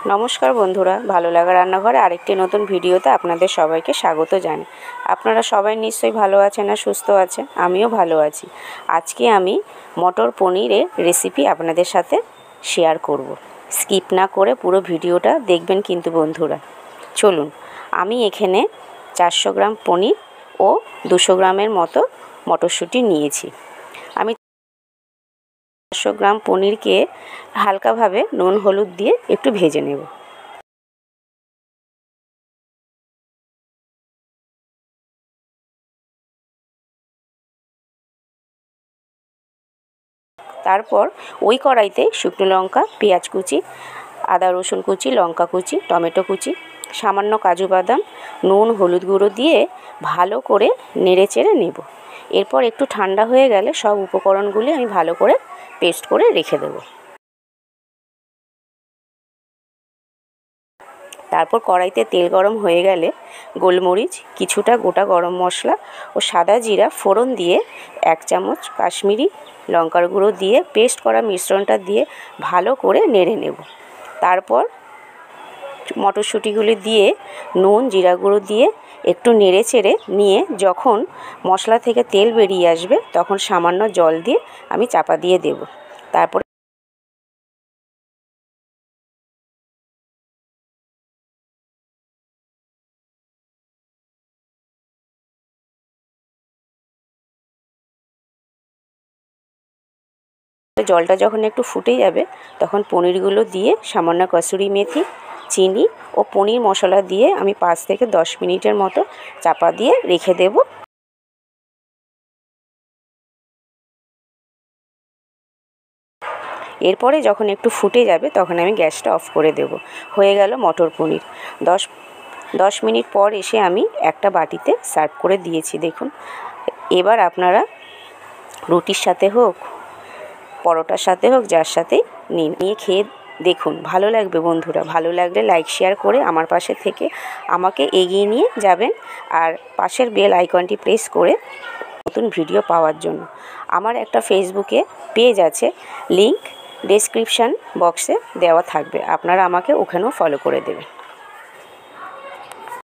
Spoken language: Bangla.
নমস্কার বন্ধুরা, ভালো লাগা রান্নাঘরে আরেকটি নতুন ভিডিওতে আপনাদের সবাইকে স্বাগত জানাই। আপনারা সবাই নিশ্চয়ই ভালো আছেন আর সুস্থ আছেন, আমিও ভালো আছি। আজকে আমি মটর পনিরের রেসিপি আপনাদের সাথে শেয়ার করব। স্কিপ না করে পুরো ভিডিওটা দেখবেন কিন্তু বন্ধুরা। চলুন, আমি এখানে 400 গ্রাম পনির ও 200 গ্রামের মতো মটরশুঁটি নিয়েছি। আমি 400 গ্রাম পনিরকে হালকাভাবে নুন হলুদ দিয়ে একটু ভেজে নেব। তারপর ওই কড়াইতে শুকনো লঙ্কা, পেঁয়াজ কুচি, আদা রসুন কুচি, লঙ্কা কুচি, টমেটো কুচি, সামান্য কাজু বাদাম, নুন হলুদ গুঁড়ো দিয়ে ভালো করে নেড়ে চেড়ে নেব। এরপর একটু ঠান্ডা হয়ে গেলে সব উপকরণগুলি আমি ভালো করে পেস্ট করে রেখে দেব। তারপর কড়াইতে তেল গরম হয়ে গেলে গোলমরিচ, কিছুটা গোটা গরম মশলা ও সাদা জিরা ফোড়ন দিয়ে 1 চামচ কাশ্মীরি লঙ্কার গুঁড়ো দিয়ে পেস্ট করা মিশ্রণটা দিয়ে ভালো করে নেড়ে নেব। তারপর মটরশুঁটিগুলি দিয়ে নুন জিরা গুঁড়ো দিয়ে একটু নেড়ে চেড়ে নিয়ে যখন মশলা থেকে তেল বেরিয়ে আসবে তখন সামান্য জল দিয়ে আমি চাপা দিয়ে দেব। তারপর জলটা যখন একটু ফুটে যাবে তখন পনিরগুলো দিয়ে সামান্য কসুরি মেথি, চিনি ও পনির মশলা দিয়ে আমি 5 থেকে 10 মিনিটের মতো চাপা দিয়ে রেখে দেব। এরপরে যখন একটু ফুটে যাবে তখন আমি গ্যাসটা অফ করে দেব। হয়ে গেল মটর পনির। 10 মিনিট পর এসে আমি একটা বাটিতে সার্ভ করে দিয়েছি। দেখুন, এবার আপনারা রুটির সাথে হোক, পরোটার সাথে হোক, যার সাথেই নিয়ে খেয়ে দেখুন, ভালো লাগবে বন্ধুরা। ভালো লাগলে লাইক শেয়ার করে আমার পাশে থেকে আমাকে এগিয়ে নিয়ে যাবেন আর পাশের বেল আইকনটি প্রেস করে নতুন ভিডিও পাওয়ার জন্য। আমার একটা ফেসবুকে পেজ আছে, লিংক ডেসক্রিপশান বক্সে দেওয়া থাকবে, আপনারা আমাকে ওখানেও ফলো করে দেবেন।